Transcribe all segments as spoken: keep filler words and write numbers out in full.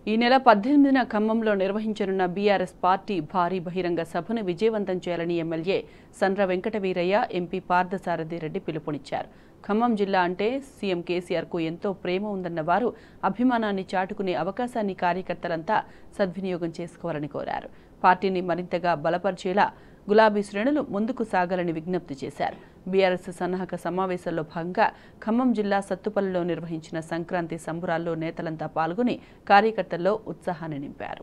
ఈ నెల పద్దెనిమిదిన ఖమ్మంలో నిర్వహించనున్న బీఆర్ఎస్ పార్టీ భారీ బహిరంగ సభను విజయవంతం చేయాలని ఎమ్మెల్యే సండ్ర వెంకటవీరయ్య, ఎంపీ పార్థసారథి రెడ్డి పిలుపునిచ్చారు. ఖమ్మం జిల్లా అంటే సీఎం కేసీఆర్కు ఎంతో ప్రేమ ఉందన్న వారు అభిమానాన్ని చాటుకునే అవకాశాన్ని కార్యకర్తలంతా సద్వినియోగం చేసుకోవాలని కోరారు. పార్టీని మరింతగా బలపరిచేలా గులాబీ శ్రేణులు ముందుకు సాగాలని విజ్ఞప్తి చేశారు. బీఆర్ఎస్ సన్నాహక సమావేశంలో భాగంగా ఖమ్మం జిల్లా సత్తుపల్లిలో నిర్వహించిన సంక్రాంతి సంబురాల్లో నేతలంతా పాల్గొని కార్యకర్తల్లో ఉత్సాహాన్ని నింపారు.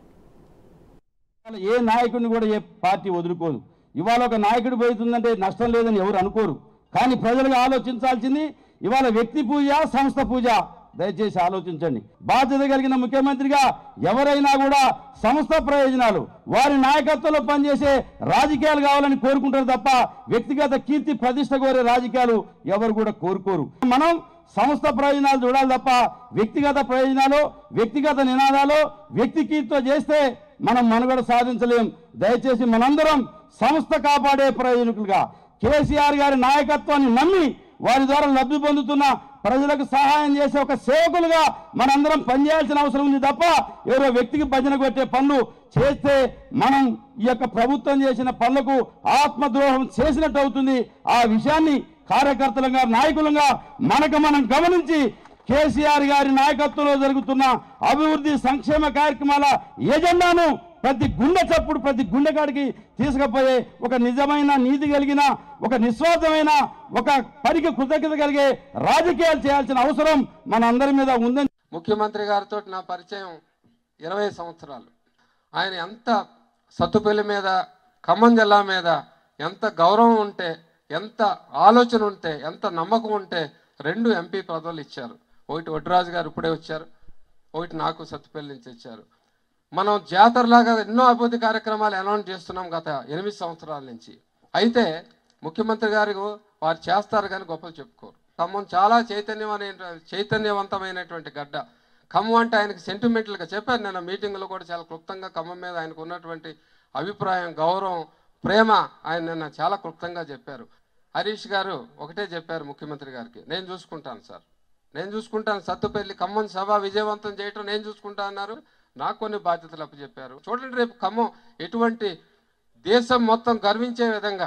ఏ నాయకుడిని కూడా ఏ పార్టీ వదులుకోదు. ఇవాళ ఒక నాయకుడు పోతుందంటే నష్టం లేదని ఎవరు అనుకోరు. కానీ ప్రజలుగా ఆలోచించాల్సింది ఇవాళ వ్యక్తి పూజ, సంస్థ పూజ. దయచేసి ఆలోచించండి. బాధ్యత కలిగిన ముఖ్యమంత్రిగా ఎవరైనా కూడా సంస్థ ప్రయోజనాలు, వారి నాయకత్వంలో పనిచేసే రాజకీయాలు కావాలని కోరుకుంటారు తప్ప వ్యక్తిగత కీర్తి ప్రతిష్ట కోరే రాజకీయాలు ఎవరు కూడా కోరుకోరు. మనం సంస్థ ప్రయోజనాలు చూడాలి తప్ప వ్యక్తిగత ప్రయోజనాలు, వ్యక్తిగత నినాదాలు, వ్యక్తి కీర్తితో చేస్తే మనం మనుగడ సాధించలేం. దయచేసి మనందరం సంస్థ కాపాడే ప్రయోజకులుగా కేసీఆర్ గారి నాయకత్వాన్ని నమ్మి వారి ద్వారా లబ్ధి పొందుతున్న ప్రజలకు సహాయం చేసే ఒక సేవకులుగా మనందరం పనిచేయాల్సిన అవసరం ఉంది తప్ప ఎవరో వ్యక్తికి భజన కొట్టే పనులు చేస్తే మనం ఈ యొక్క ప్రభుత్వం చేసిన పనులకు ఆత్మద్రోహం చేసినట్టు అవుతుంది. ఆ విషయాన్ని కార్యకర్తలుగా, నాయకులుగా మనకు మనం గమనించి కేసీఆర్ గారి నాయకత్వంలో జరుగుతున్న అభివృద్ధి సంక్షేమ కార్యక్రమాల ఎజెండాను ప్రతి గుండె చప్పుడు, ప్రతి గుండెకాడికి తీసుకుపోయే ఒక నిజమైన నీతి కలిగిన, ఒక నిస్వార్థమైన, ఒక పనికి కృతజ్ఞత కలిగే రాజకీయాలు చేయాల్సిన అవసరం మన అందరి మీద ఉందని. ముఖ్యమంత్రి గారితో నా పరిచయం ఇరవై సంవత్సరాలు. ఆయన ఎంత సత్తుపల్లి మీద, ఖమ్మం జిల్లా మీద ఎంత గౌరవం ఉంటే, ఎంత ఆలోచన ఉంటే, ఎంత నమ్మకం ఉంటే రెండు ఎంపీ పదవులు ఇచ్చారు. ఒకటి వడ్రాజు గారు ఇప్పుడే వచ్చారు, ఒకటి నాకు సత్తుపల్లి నుంచి ఇచ్చారు. మనం జాతరలాగా ఎన్నో అభివృద్ధి కార్యక్రమాలు అనౌన్స్ చేస్తున్నాం గత ఎనిమిది సంవత్సరాల నుంచి. అయితే ముఖ్యమంత్రి గారు వారు చేస్తారు కానీ గొప్పలు చెప్పుకోరు. ఖమ్మం చాలా చైతన్యమైన చైతన్యవంతమైనటువంటి గడ్డ. ఖమ్మం అంటే ఆయనకి సెంటిమెంటల్గా చెప్పారు. నేను మీటింగ్లో కూడా చాలా క్లుప్తంగా ఖమ్మం మీద ఆయనకు ఉన్నటువంటి అభిప్రాయం, గౌరవం, ప్రేమ ఆయన నిన్న చాలా క్లుప్తంగా చెప్పారు. హరీష్ గారు ఒకటే చెప్పారు ముఖ్యమంత్రి గారికి, నేను చూసుకుంటాను సార్, నేను చూసుకుంటాను, సత్తుపల్లి ఖమ్మం సభ విజయవంతం చేయటం నేను చూసుకుంటా అన్నారు. నాకు కొన్ని బాధ్యతలు అప్పచెప్పారు. చూడండి రేపు ఖమ్మం ఎటువంటి దేశం మొత్తం గర్వించే విధంగా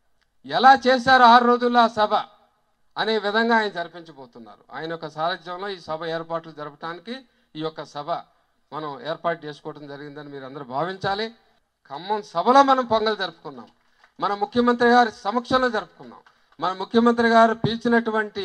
ఎలా చేశారు ఆరు రోజుల్లో ఆ సభ అనే విధంగా ఆయన జరిపించబోతున్నారు. ఆయన యొక్క సారథ్యంలో ఈ సభ ఏర్పాట్లు జరపడానికి ఈ యొక్క సభ మనం ఏర్పాటు చేసుకోవడం జరిగిందని మీరు అందరూ భావించాలి. ఖమ్మం సభలో మనం పొంగల్ జరుపుకున్నాం, మన ముఖ్యమంత్రి గారి సమక్షంలో జరుపుకున్నాం. మన ముఖ్యమంత్రి గారు పిలిచినటువంటి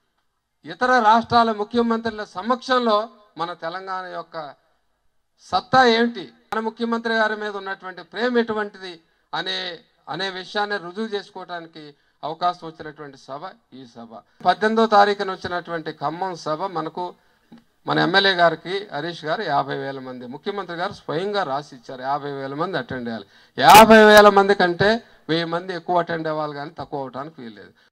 ఇతర రాష్ట్రాల ముఖ్యమంత్రుల సమక్షంలో మన తెలంగాణ యొక్క సత్తా ఏమిటి, మన ముఖ్యమంత్రి గారి మీద ఉన్నటువంటి ప్రేమ ఎటువంటిది అనే అనే విషయాన్ని రుజువు చేసుకోవడానికి అవకాశం వచ్చినటువంటి సభ ఈ సభ. పద్దెనిమిదో తారీఖున వచ్చినటువంటి ఖమ్మం సభ మనకు మన ఎమ్మెల్యే గారికి హరీష్ గారు యాభై వేల మంది, ముఖ్యమంత్రి గారు స్వయంగా రాసి ఇచ్చారు యాభై వేల మంది అటెండ్ అయ్యాలి. యాభై వేల మంది కంటే వెయ్యి మంది ఎక్కువ అటెండ్ అవ్వాలి కానీ తక్కువ అవడానికి వీల్లేదు.